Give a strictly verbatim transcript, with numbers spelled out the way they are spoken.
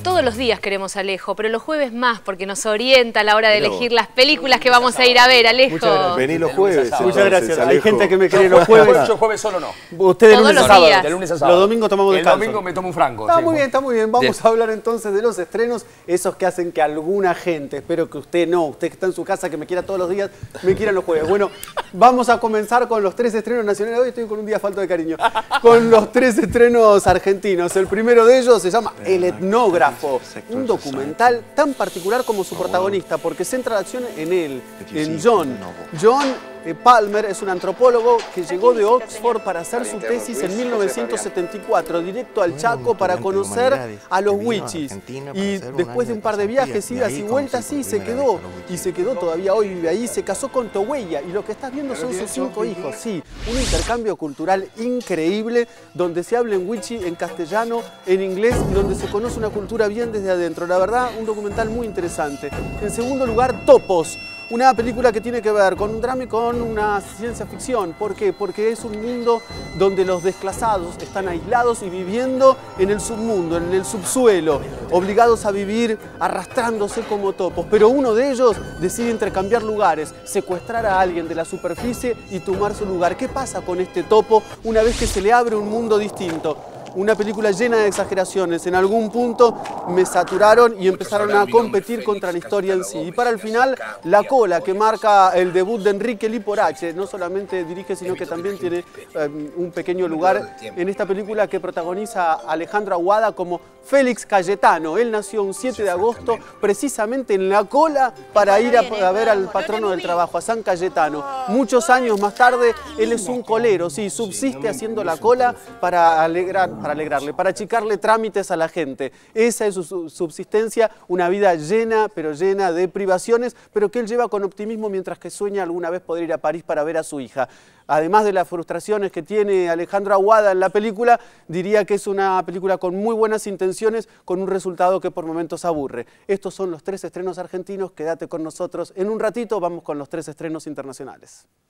todos los días queremos a Alejo, pero los jueves más, porque nos orienta a la hora de elegir las películas que vamos a ir a ver. Alejo. Muchas gracias. Vení los jueves. Muchas gracias. Hay gente que me quiere los jueves. Yo jueves solo no. Ustedes de Todos lunes a los sábado. días. De lunes a sábado. Los domingos tomamos descanso. El domingo me tomo un franco. Está sí, muy bien, está muy bien. Vamos bien. a hablar entonces de los estrenos, esos que hacen que alguna gente, espero que usted no, usted que está en su casa, que me quiera todos los días, me quiera los jueves. Bueno, vamos a comenzar con los tres estrenos nacionales. Hoy estoy con un día falto de cariño. Con los tres estrenos argentinos. El primero de ellos se llama El Etnógrafo, un documental tan particular como su protagonista, porque centra la acción en él, en John. John Palmer es un antropólogo que llegó de Oxford para hacer su tesis en mil novecientos setenta y cuatro, directo al Chaco para conocer a los wichis. Y después de un par de viajes, idas y vueltas, sí, se quedó. Y se quedó todavía hoy, vive ahí, se casó con Tohuella. Y lo que estás viendo son sus cinco hijos, sí. Un intercambio cultural increíble, donde se habla en wichi, en castellano, en inglés, y donde se conoce una cultura bien desde adentro. La verdad, un documental muy interesante. En segundo lugar, Topos. Una película que tiene que ver con un drama y con una ciencia ficción. ¿Por qué? Porque es un mundo donde los desclasados están aislados y viviendo en el submundo, en el subsuelo, obligados a vivir arrastrándose como topos. Pero uno de ellos decide intercambiar lugares, secuestrar a alguien de la superficie y tomar su lugar. ¿Qué pasa con este topo una vez que se le abre un mundo distinto? Una película llena de exageraciones. En algún punto me saturaron y empezaron a competir contra la historia en sí. Y para el final, La Cola, que marca el debut de Enrique Liporache. No solamente dirige, sino que también tiene um, un pequeño lugar en esta película que protagoniza Alejandro Aguada como Félix Cayetano. Él nació un siete de agosto, precisamente en La Cola, para ir a, a ver al patrono del trabajo, a San Cayetano. Muchos años más tarde, él es un colero, sí, subsiste haciendo la cola para alegrar, para alegrarle, para achicarle trámites a la gente. Esa es su subsistencia, una vida llena, pero llena de privaciones, pero que él lleva con optimismo mientras que sueña alguna vez poder ir a París para ver a su hija. Además de las frustraciones que tiene Alejandro Aguada en la película, diría que es una película con muy buenas intenciones, con un resultado que por momentos aburre. Estos son los tres estrenos argentinos, quédate con nosotros. En un ratito vamos con los tres estrenos internacionales.